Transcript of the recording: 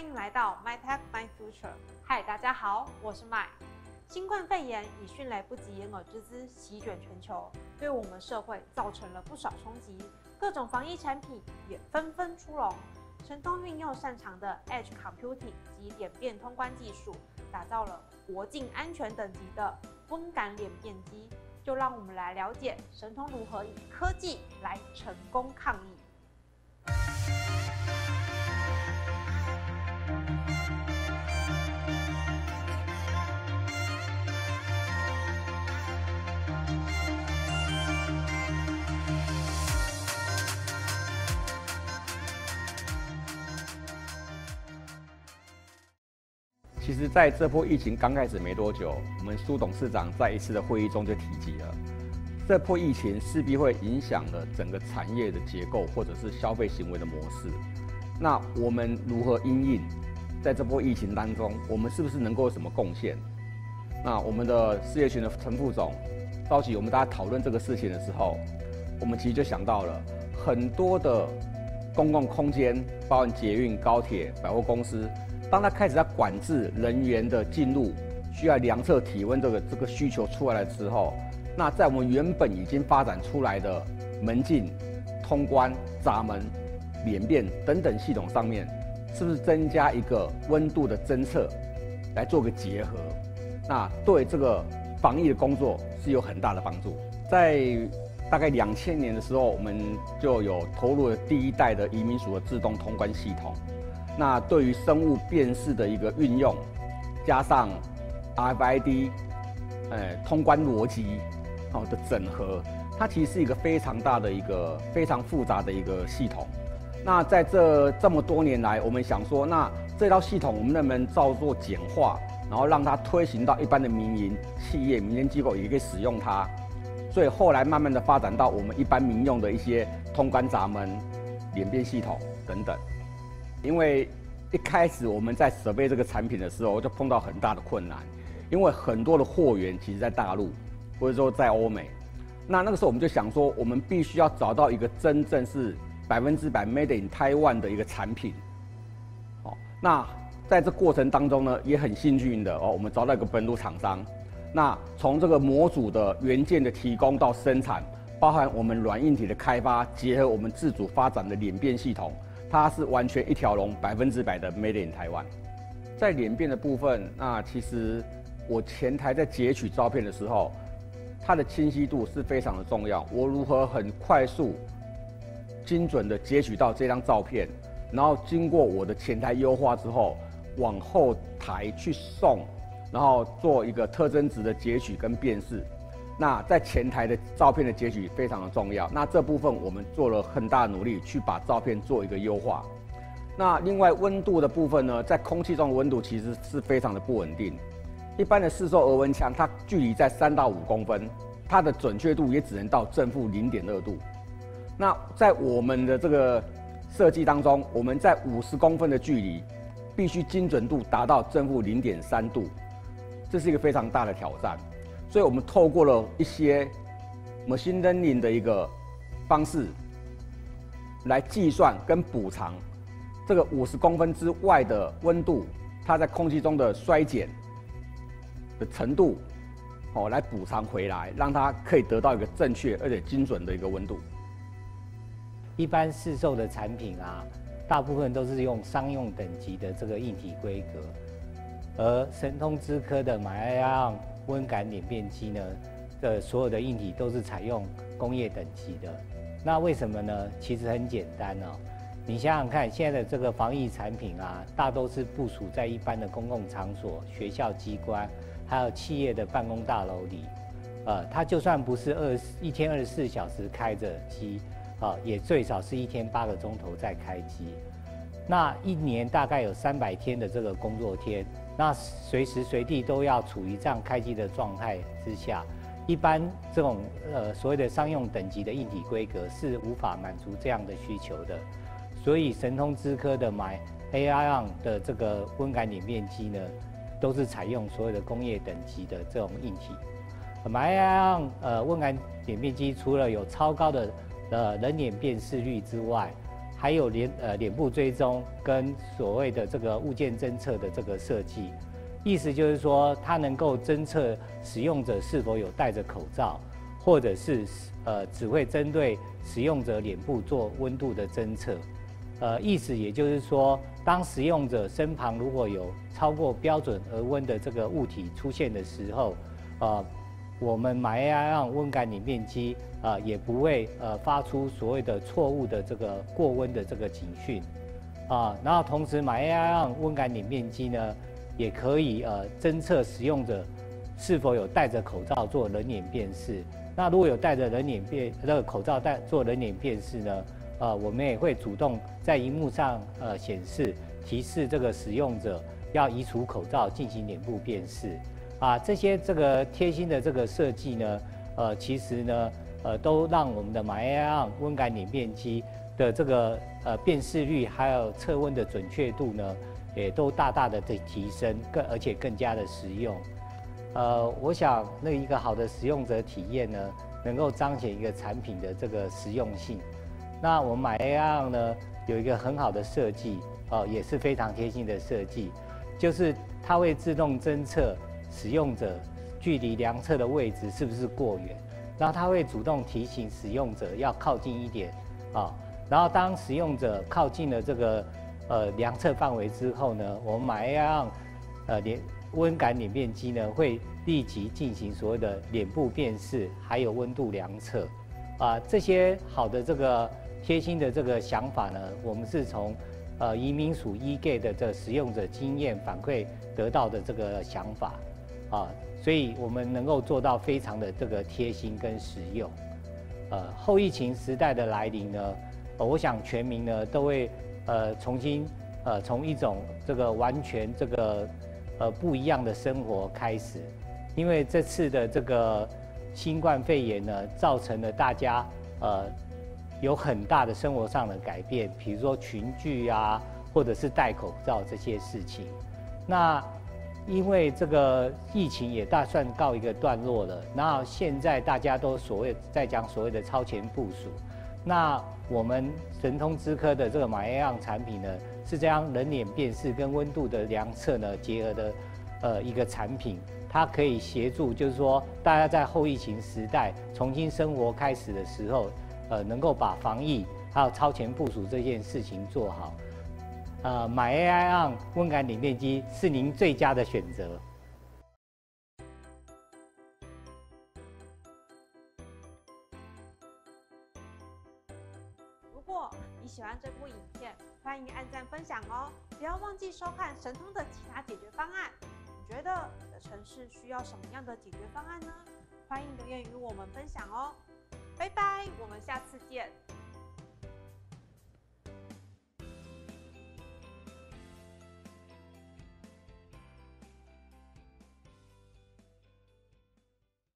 欢迎来到 MyTech My Future。嗨，大家好，我是 My。新冠肺炎以迅雷不及掩耳之姿席卷全球，对我们社会造成了不少冲击，各种防疫产品也纷纷出笼。神通运用擅长的 Edge Computing 及脸辨通关技术，打造了国境安全等级的温感脸辨机。就让我们来了解神通如何以科技来成功抗疫。 其实，在这波疫情刚开始没多久，我们苏董事长在一次的会议中就提及了，这波疫情势必会影响了整个产业的结构或者是消费行为的模式。那我们如何因应？在这波疫情当中，我们是不是能够有什么贡献？那我们的事业群的陈副总召集我们大家讨论这个事情的时候，我们其实就想到了很多的公共空间，包含捷运、高铁、百货公司。当他开始在管制人员的进入，需要量测体温这个需求出来了之后，那在我们原本已经发展出来的门禁、通关、闸门、脸辨等等系统上面，是不是增加一个温度的侦测，来做个结合？那对这个防疫的工作是有很大的帮助。在大概2000年的时候，我们就有投入了第一代的移民署的自动通关系统。那对于生物辨识的一个运用，加上 RFID， 通关逻辑的整合，它其实是一个非常大的一个非常复杂的一个系统。那在这么多年来，我们想说，那这套系统我们能不能照做简化，然后让它推行到一般的民营企业、民间机构也可以使用它？所以后来慢慢的发展到我们一般民用的一些通关闸门、脸辨系统等等。因为一开始我们在设备这个产品的时候，就碰到很大的困难，因为很多的货源其实在大陆，或者说在欧美。那个时候我们就想说，我们必须要找到一个真正是100% Made in Taiwan 的一个产品。那在这过程当中呢，也很幸运的我们找到一个本土厂商。那从这个模组的元件的提供到生产，包含我们软硬体的开发，结合我们自主发展的脸辨系统。它是完全一条龙，100%的 Made in Taiwan。在脸辨的部分，那其实我前台在截取照片的时候，它的清晰度是非常的重要。我如何很快速、精准的截取到这张照片，然后经过我的前台优化之后，往后台去送，然后做一个特征值的截取跟辨识。那在前台的照片的截取非常的重要，那这部分我们做了很大的努力去把照片做一个优化。那另外温度的部分呢，在空气中的温度其实是非常的不稳定。一般的市售额温枪，它距离在3到5公分，它的准确度也只能到正负0.2度。那在我们的这个设计当中，我们在50公分的距离，必须精准度达到正负0.3度，这是一个非常大的挑战。所以我们透过了一些 machine learning 的一个方式，来计算跟补偿这个50公分之外的温度，它在空气中的衰减的程度，来补偿回来，让它可以得到一个正确而且精准的一个温度。 一般市售的产品啊，大部分都是用商用等级的这个硬体规格，而神通资科的MyAION温感脸辨机呢的所有的硬体都是采用工业等级的。那为什么呢？其实很简单哦。你想想看，现在的这个防疫产品啊，大都是部署在一般的公共场所、学校机关，还有企业的办公大楼里。它就算不是一天24小时开着机，也最少是一天8个钟头在开机。那一年大概有300天的这个工作天。那随时随地都要处于这样开机的状态之下，一般这种所谓的商用等级的硬体规格是无法满足这样的需求的，所以神通资科的MyAION的这个温感脸辨机呢，都是采用所有的工业等级的这种硬体。MyAION温感脸辨机除了有超高的人脸辨识率之外， 还有脸部追踪跟所谓的这个物件侦测的这个设计。意思就是说，它能够侦测使用者是否有戴着口罩，或者是只会针对使用者脸部做温度的侦测。意思也就是说，当使用者身旁如果有超过标准额温的这个物体出现的时候，我们MyAI温感脸辨机也不会发出所谓的错误的这个过温的这个警讯。然后同时MyAI温感脸辨机呢，也可以侦测使用者是否有戴着口罩做人脸辨识。那如果有戴着口罩做人脸辨识呢，我们也会主动在荧幕上显示提示这个使用者要移除口罩进行脸部辨识。这些这个贴心的这个设计呢，其实呢都让我们的MyAI温感脸辨机的这个辨识率还有测温的准确度呢，也都大大的提升，而且更加的实用。我想那一个好的使用者体验呢，能够彰显一个产品的这个实用性。那我们MyAI呢有一个很好的设计，也是非常贴心的设计，就是它会自动侦测使用者距离量测的位置是不是过远，然后它会主动提醒使用者要靠近一点然后当使用者靠近了这个量测范围之后呢，我们MyAI温感脸辨机呢会立即进行所谓的脸部辨识，还有温度量测。这些好的这个贴心的这个想法呢，我们是从移民署 eGate 的这使用者经验反馈得到的这个想法所以我们能够做到非常的这个贴心跟实用。后疫情时代的来临呢，我想全民呢都会重新从一种这个完全这个不一样的生活开始，因为这次的这个新冠肺炎呢，造成了大家有很大的生活上的改变，比如说群聚或者是戴口罩这些事情。那因为这个疫情也大算告一个段落了，那现在大家都在讲所谓的超前部署。那我们神通知科的这个MyAI产品呢，是将人脸辨识跟温度的量测呢结合的一个产品，它可以协助，就是说大家在后疫情时代重新生活开始的时候，能够把防疫还有超前部署这件事情做好。MyAI温感脸辨机是您最佳的选择。 如果你喜欢这部影片，欢迎按赞分享哦！不要忘记收看神通的其他解决方案。你觉得你的城市需要什么样的解决方案呢？欢迎留言与我们分享哦！拜拜，我们下次见。